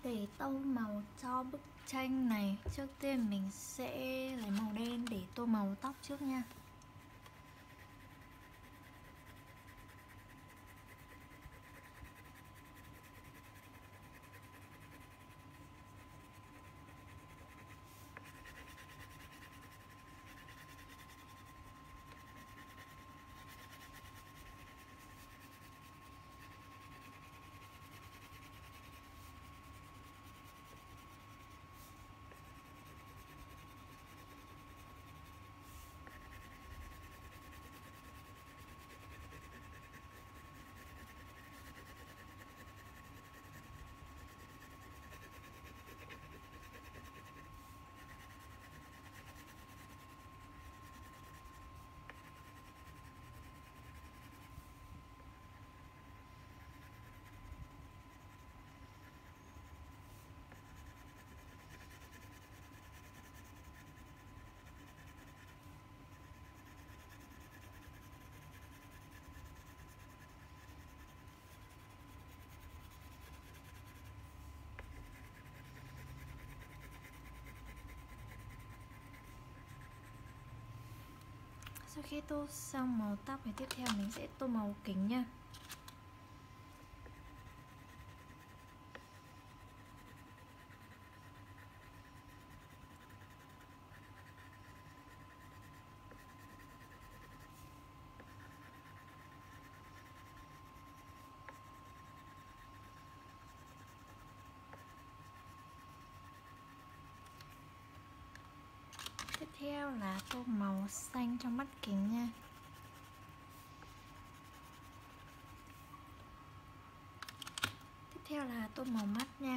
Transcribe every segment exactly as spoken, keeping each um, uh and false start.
Để tô màu cho bức tranh này, trước tiên mình sẽ lấy màu đen để tô màu tóc trước nha. Sau khi tô xong màu tóc thì tiếp theo mình sẽ tô màu kính nha. Tiếp theo là tô màu xanh trong mắt kính nha. Tiếp theo là tô màu mắt nha.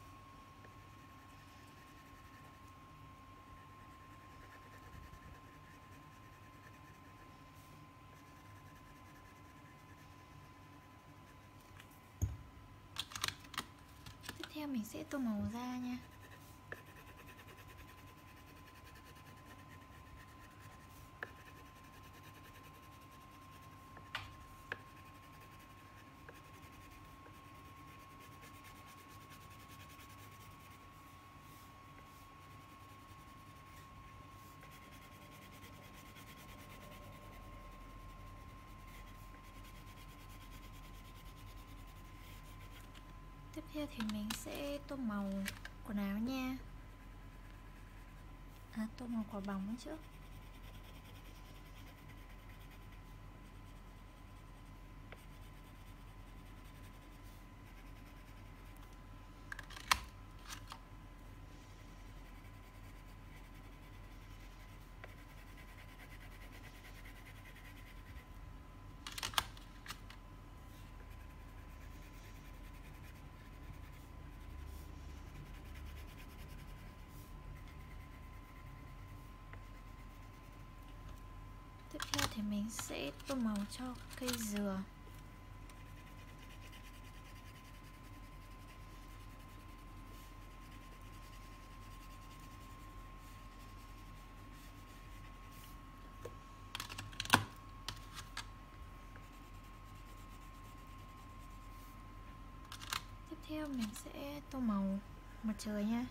Tiếp theo mình sẽ tô màu da nha. Tiếp theo thì mình sẽ tô màu quần áo nha. À, tô màu quả bóng trước. Tiếp theo thì mình sẽ tô màu cho cây dừa. Tiếp theo mình sẽ tô màu mặt trời nha.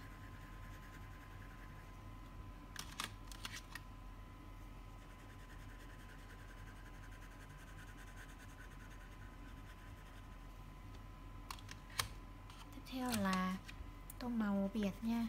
Tiếp theo là tô màu biển nha.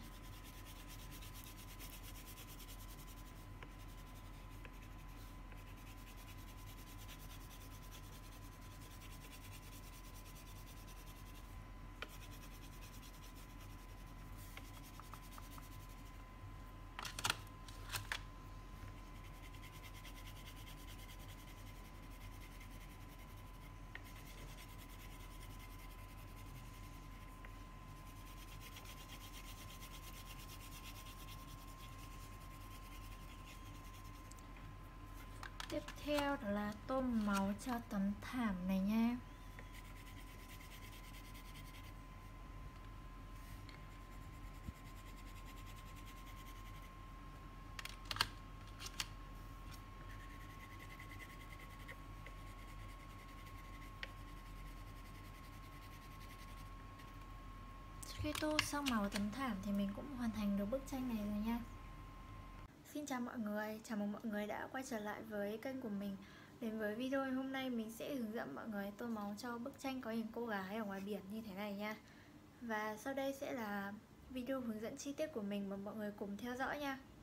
Tiếp theo đó là tô màu cho tấm thảm này nha. khi tô xong màu tấm thảm thì mình cũng hoàn thành được bức tranh này rồi nha. Xin chào mọi người, chào mừng mọi người đã quay trở lại với kênh của mình. Đến với video hôm nay mình sẽ hướng dẫn mọi người tô màu cho bức tranh có hình cô gái ở ngoài biển như thế này nha. Và sau đây sẽ là video hướng dẫn chi tiết của mình mà mọi người cùng theo dõi nha.